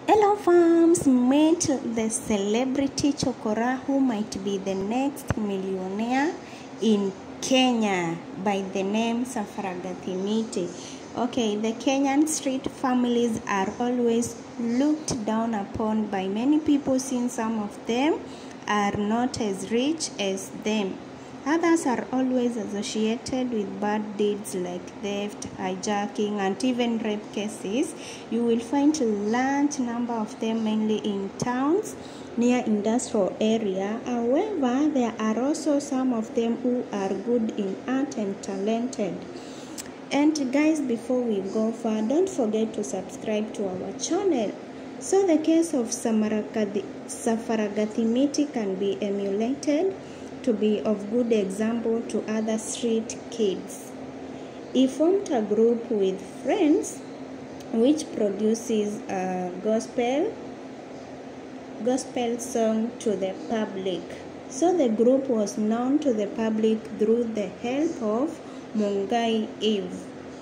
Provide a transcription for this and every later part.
Hello farms, meet the celebrity Chokora who might be the next millionaire in Kenya by the name Safaragathi Miti. Okay, the Kenyan street families are always looked down upon by many people since some of them are not as rich as them. Others are always associated with bad deeds like theft, hijacking, and even rape cases. You will find a large number of them mainly in towns near industrial area. However, there are also some of them who are good in art and talented. And guys, before we go far, don't forget to subscribe to our channel so the case of Safaragathi Miti can be emulated to be of good example to other street kids. He formed a group with friends which produces a gospel song to the public. So the group was known to the public through the help of Mungai Eve,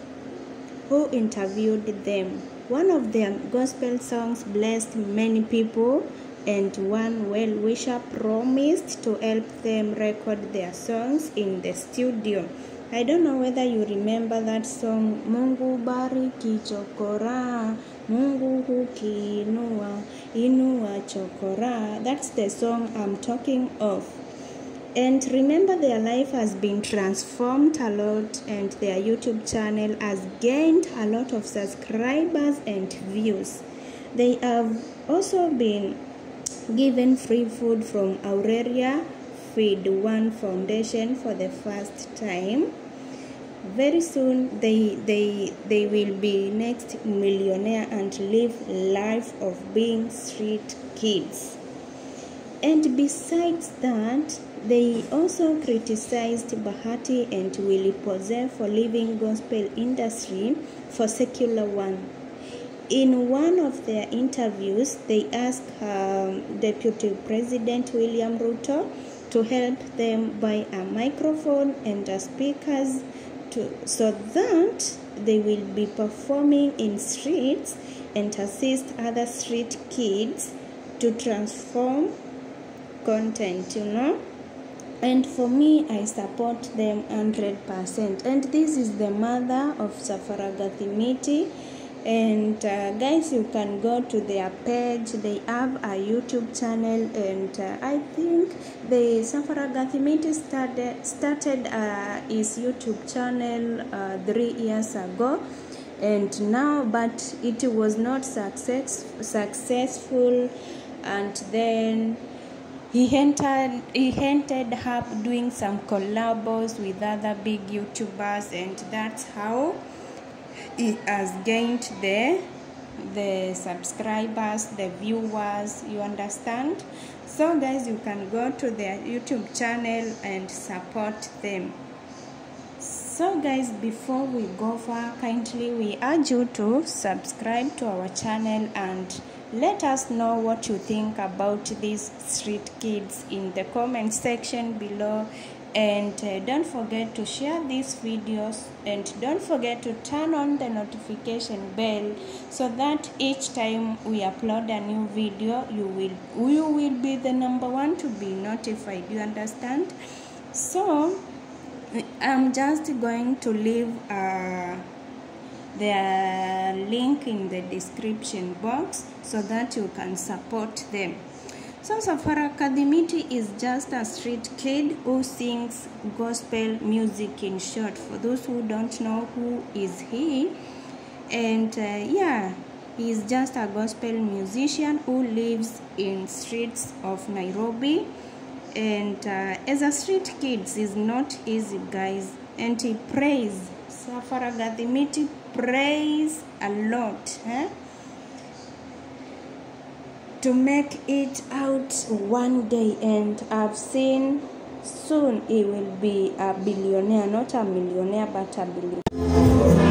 who interviewed them. One of their gospel songs blessed many people, and one well-wisher promised to help them record their songs in the studio. I don't know whether you remember that song, Mungu bariki chokora, Mungu hukiinua, inua chokora. That's the song I'm talking of. And remember, their life has been transformed a lot, and their YouTube channel has gained a lot of subscribers and views. They have also been given free food from Aurelia Feed One Foundation for the first time. Very soon they will be next millionaire and live life of being street kids. And besides that, they also criticized Bahati and Willie Pose for leaving gospel industry for secular one. In one of their interviews, they asked Deputy President William Ruto to help them buy a microphone and speakers so that they will be performing in streets and assist other street kids to transform content, And for me, I support them 100%. And this is the mother of Safaragathi Miti. And guys, you can go to their page. They have a YouTube channel, and I think the Safaragathi Miti started his YouTube channel 3 years ago, and now, but it was not successful, and then he ended up doing some collabs with other big YouTubers, and that's how he has gained the subscribers, the viewers, you understand? So guys, you can go to their YouTube channel and support them. So guys, before we go far, kindly we urge you to subscribe to our channel and let us know what you think about these street kids in the comment section below. And don't forget to share these videos, and don't forget to turn on the notification bell so that each time we upload a new video, you will be the #1 to be notified, you understand? So I'm just going to leave their link in the description box so that you can support them. So Safaragathi Miti is just a street kid who sings gospel music, in short, for those who don't know who is he. And yeah, he is just a gospel musician who lives in streets of Nairobi. And as a street kid, is not easy, guys. And he prays. Safaragathi Miti prays a lot, to make it out one day, and I've seen soon he will be a billionaire, not a millionaire, but a billionaire.